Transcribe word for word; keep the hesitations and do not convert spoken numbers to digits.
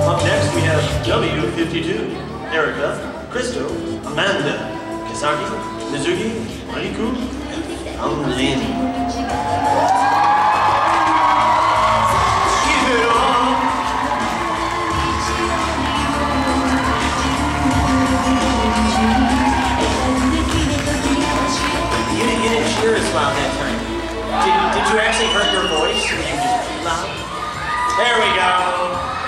Up next we have W fifty-two, Erica, Crystal, Amanda, Kisaki, Mizuki, Mariku, and Lin. Give it all. You didn't, you didn't cheer as loud that time. Did, did you actually hurt your voice? Were you just too loud? There we go.